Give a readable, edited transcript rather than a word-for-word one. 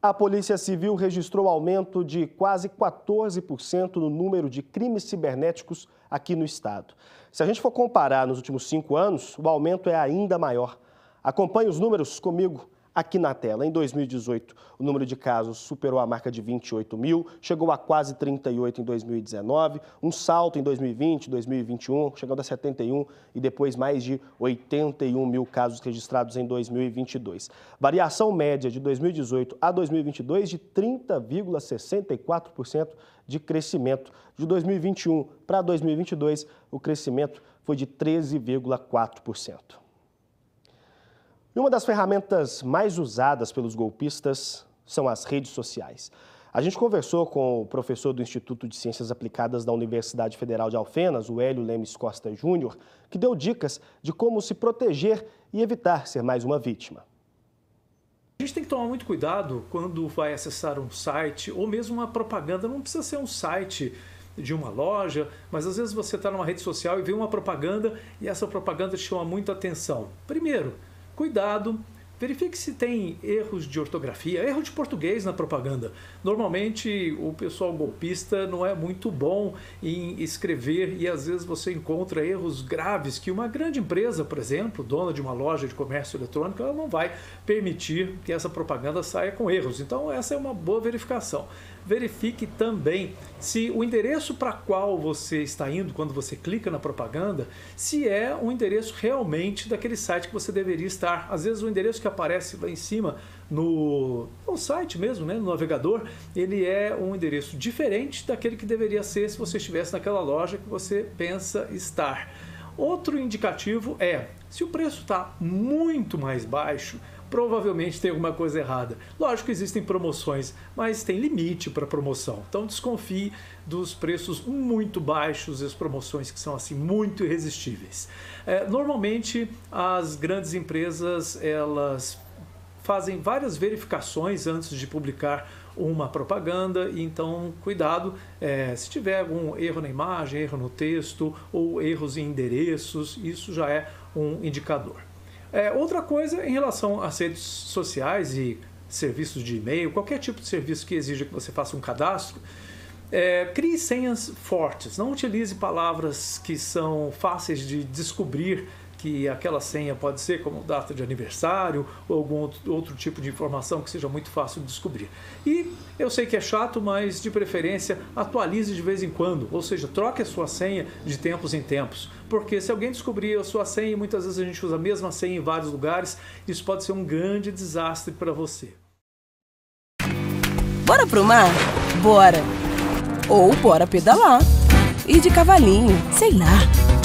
A Polícia Civil registrou aumento de quase 14% no número de crimes cibernéticos aqui no estado. Se a gente for comparar nos últimos 5 anos, o aumento é ainda maior. Acompanhe os números comigo aqui na tela. Em 2018, o número de casos superou a marca de 28 mil, chegou a quase 38 em 2019, um salto em 2020, 2021, chegando a 71 e depois mais de 81 mil casos registrados em 2022. Variação média de 2018 a 2022 de 30,64% de crescimento. De 2021 para 2022, o crescimento foi de 13,4%. E uma das ferramentas mais usadas pelos golpistas são as redes sociais. A gente conversou com o professor do Instituto de Ciências Aplicadas da Universidade Federal de Alfenas, o Hélio Lemes Costa Júnior, que deu dicas de como se proteger e evitar ser mais uma vítima. A gente tem que tomar muito cuidado quando vai acessar um site ou mesmo uma propaganda. Não precisa ser um site de uma loja, mas às vezes você está numa rede social e vê uma propaganda e essa propaganda te chama muita atenção. Primeiro, cuidado, verifique se tem erros de ortografia, erro de português na propaganda. Normalmente o pessoal golpista não é muito bom em escrever e às vezes você encontra erros graves que uma grande empresa, por exemplo, dona de uma loja de comércio eletrônico, ela não vai permitir que essa propaganda saia com erros. Então essa é uma boa verificação. Verifique também se o endereço para qual você está indo quando você clica na propaganda, se é um endereço realmente daquele site que você deveria estar. Às vezes o endereço que aparece lá em cima no site mesmo, né, no navegador, ele é um endereço diferente daquele que deveria ser se você estivesse naquela loja que você pensa estar. Outro indicativo é, se o preço está muito mais baixo, provavelmente tem alguma coisa errada. Lógico que existem promoções, mas tem limite para promoção. Então desconfie dos preços muito baixos e as promoções que são assim muito irresistíveis. Normalmente as grandes empresas elas fazem várias verificações antes de publicar uma propaganda, então cuidado se tiver algum erro na imagem, erro no texto ou erros em endereços, isso já é um indicador. Outra coisa em relação às redes sociais e serviços de e-mail, qualquer tipo de serviço que exija que você faça um cadastro, crie senhas fortes, não utilize palavras que são fáceis de descobrir que aquela senha pode ser como data de aniversário ou algum outro tipo de informação que seja muito fácil de descobrir. E eu sei que é chato, mas de preferência atualize de vez em quando, ou seja, troque a sua senha de tempos em tempos, porque se alguém descobrir a sua senha, muitas vezes a gente usa a mesma senha em vários lugares, isso pode ser um grande desastre para você. Bora pro mar? Bora! Ou bora pedalar! Ir de cavalinho, sei lá!